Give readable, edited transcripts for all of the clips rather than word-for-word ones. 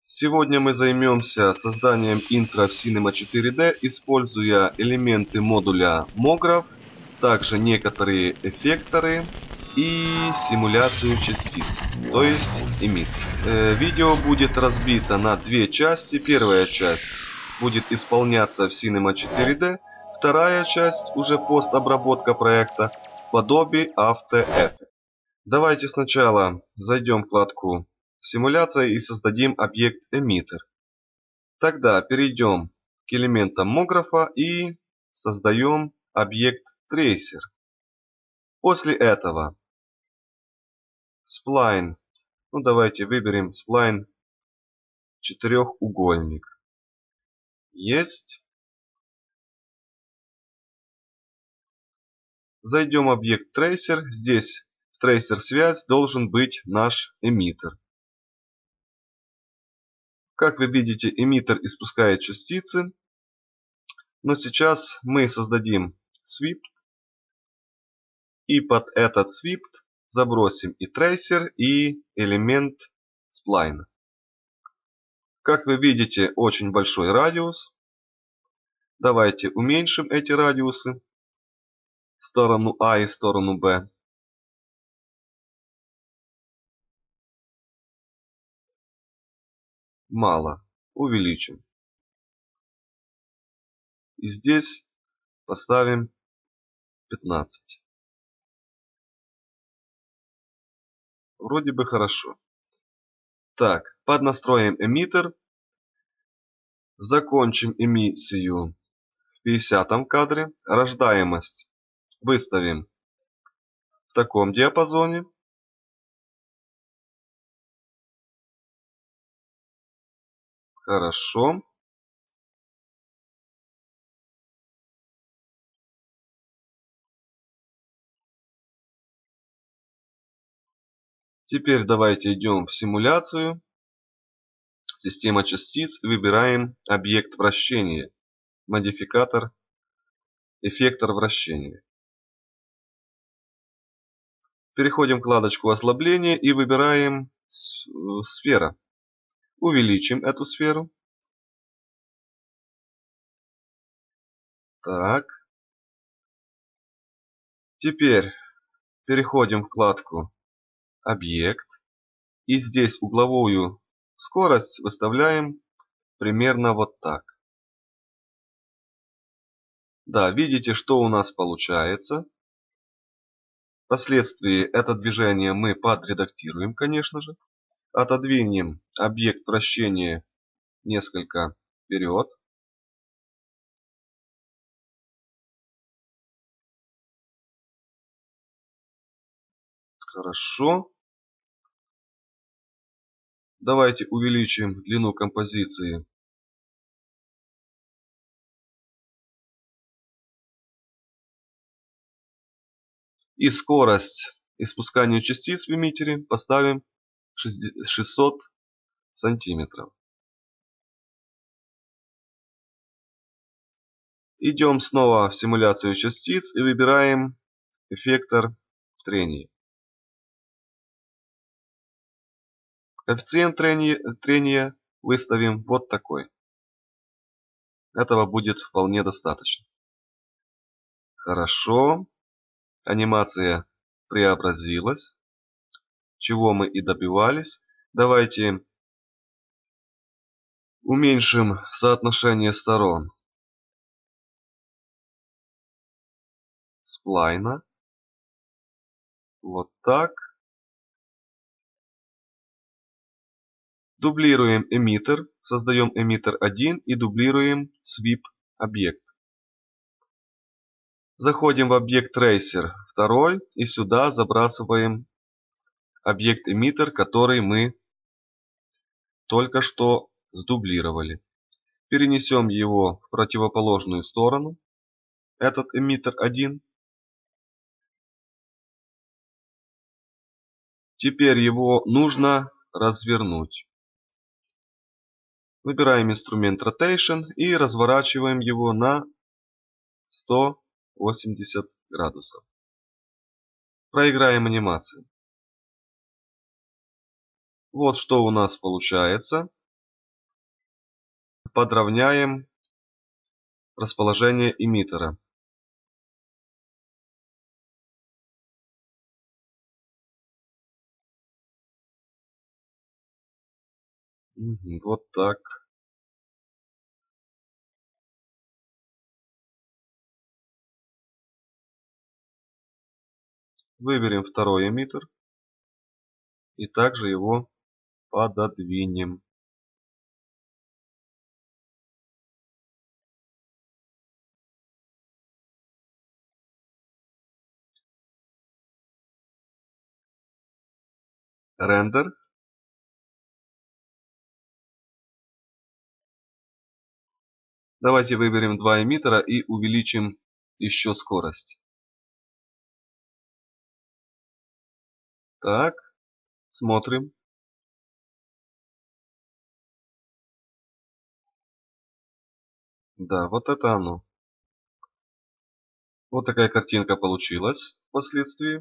Сегодня мы займемся созданием интро в Cinema 4D, используя элементы модуля MoGraph, также некоторые эффекторы и симуляцию частиц, то есть Emit. Видео будет разбито на две части. Первая часть будет исполняться в Cinema 4D, вторая часть, уже постобработка проекта, в Adobe After Effects. Давайте сначала зайдем в вкладку «Симуляция» и создадим объект Emitter. Тогда перейдем к элементам MoGraph и создаем объект Tracer. После этого Spline. Давайте выберем Spline четырехугольник. Есть. Зайдем в объект Tracer. Здесь в Tracer связь должен быть наш Emitter. Как вы видите, эмиттер испускает частицы. Но сейчас мы создадим Swift. И под этот Swift забросим и Tracer, и элемент Spline. Как вы видите, очень большой радиус. Давайте уменьшим эти радиусы в сторону А и в сторону Б. Мало. Увеличим. И здесь поставим 15. Вроде бы хорошо. Так, поднастроим эмиттер. Закончим эмиссию в 50 кадре. Рождаемость выставим в таком диапазоне. Хорошо. Теперь давайте идем в симуляцию. Система частиц. Выбираем объект вращения. Модификатор. Эффектор вращения. Переходим в вкладочку ослабления и выбираем сфера. Увеличим эту сферу. Так. Теперь переходим в вкладку объект. И здесь угловую скорость выставляем примерно вот так. Да, видите, что у нас получается. Впоследствии это движение мы подредактируем, конечно же. Отодвинем объект вращения несколько вперед. Хорошо. Давайте увеличим длину композиции. И скорость испускания частиц в эмиттере поставим 600 сантиметров. Идем снова в симуляцию частиц и выбираем эффектор трения. Коэффициент трения выставим вот такой. Этого будет вполне достаточно. Хорошо. Анимация преобразилась. Чего мы и добивались. Давайте уменьшим соотношение сторон сплайна. Вот так. Дублируем эмиттер. Создаем эмиттер 1 и дублируем sweep объект. Заходим в объект Tracer 2 и сюда забрасываем объект эмиттер, который мы только что сдублировали. Перенесем его в противоположную сторону. Этот эмиттер 1. Теперь его нужно развернуть. Выбираем инструмент Rotation и разворачиваем его на 180 градусов. Проиграем анимацию. Вот что у нас получается. подровняем расположение эмиттера. Вот так. Выберем второй эмиттер и также его пододвинем. Рендер. Давайте выберем два эмиттера и увеличим еще скорость. Так, смотрим. Да, вот это оно. Вот такая картинка получилась впоследствии.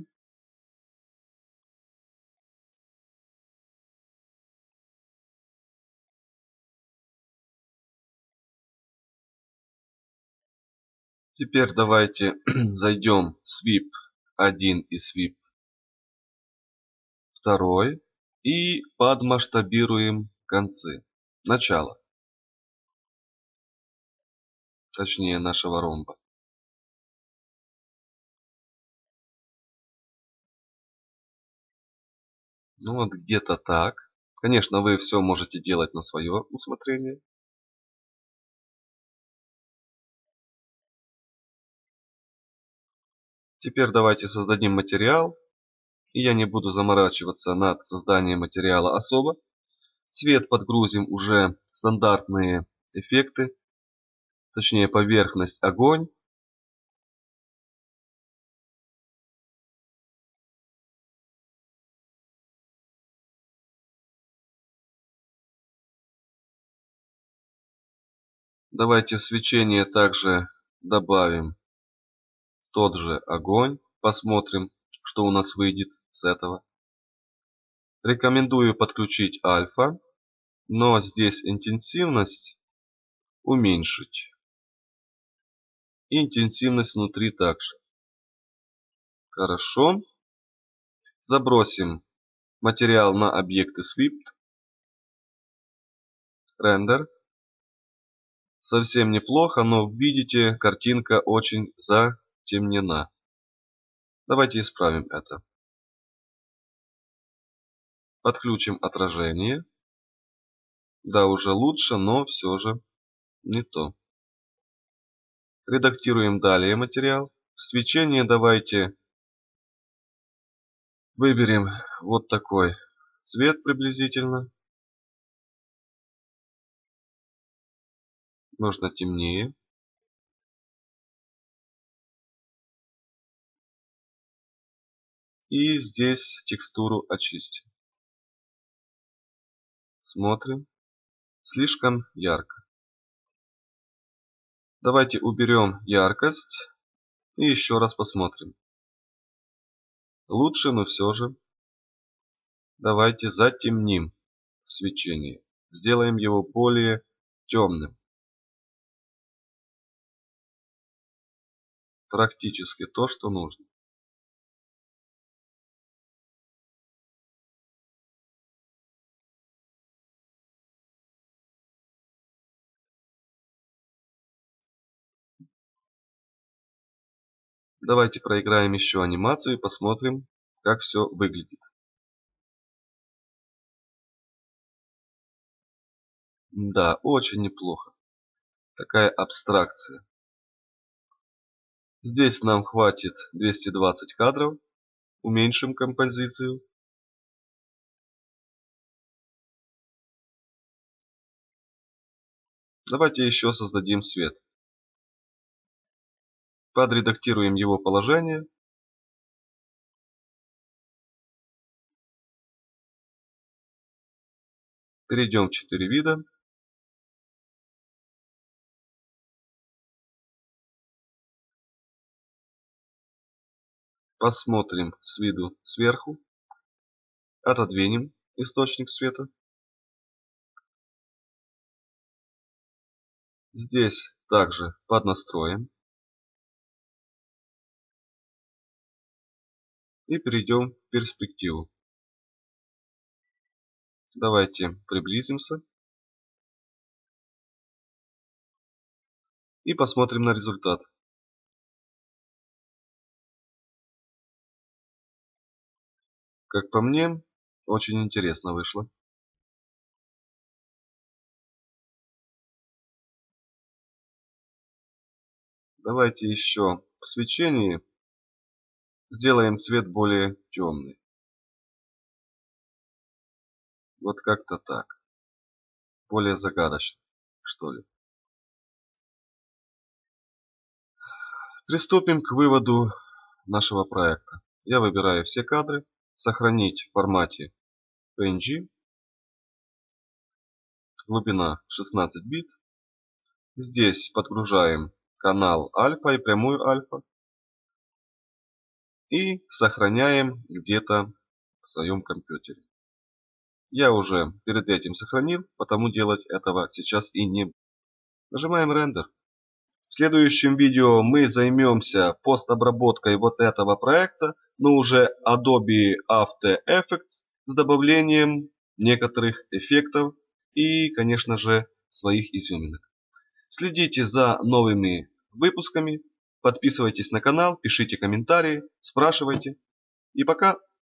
Теперь давайте зайдем в Sweep 1 и Sweep 2 и подмасштабируем концы. Начало. Точнее нашего ромба. Ну вот где-то так. Конечно, вы все можете делать на свое усмотрение. Теперь давайте создадим материал. И я не буду заморачиваться над созданием материала особо. Цвет подгрузим уже стандартные эффекты. Точнее поверхность огонь. Давайте в свечение также добавим тот же огонь. Посмотрим, что у нас выйдет с этого. Рекомендую подключить альфа, но здесь интенсивность уменьшить. И интенсивность внутри также. Хорошо. Забросим материал на объекты Swift. Рендер. Совсем неплохо, но видите, картинка очень затемнена. Давайте исправим это. Подключим отражение. Да, уже лучше, но все же не то. Редактируем далее материал. В свечение давайте выберем вот такой цвет приблизительно. Можно темнее. И здесь текстуру очистим. Смотрим. Слишком ярко. Давайте уберем яркость и еще раз посмотрим. Лучше, но все же. Давайте затемним свечение. Сделаем его более темным. Практически то, что нужно. Давайте проиграем еще анимацию и посмотрим, как все выглядит. Да, очень неплохо. Такая абстракция. Здесь нам хватит 220 кадров. Уменьшим композицию. Давайте еще создадим свет. Подредактируем его положение. Перейдем в 4 вида. Посмотрим с виду сверху. Отодвинем источник света. Здесь также поднастроим. И перейдем в перспективу. Давайте приблизимся. И посмотрим на результат. Как по мне, очень интересно вышло. Давайте еще в свечении сделаем цвет более темный. Вот как-то так. Более загадочно, что ли. Приступим к выводу нашего проекта. Я выбираю все кадры, сохранить в формате PNG, глубина 16 бит. Здесь подгружаем канал альфа и прямую альфа и сохраняем где-то в своем компьютере. Я уже перед этим сохранил, потому делать этого сейчас и не буду. Нажимаем рендер. В следующем видео мы займемся постобработкой вот этого проекта, но уже Adobe After Effects с добавлением некоторых эффектов и, конечно же, своих изюминок. Следите за новыми выпусками, подписывайтесь на канал, пишите комментарии, спрашивайте. И пока!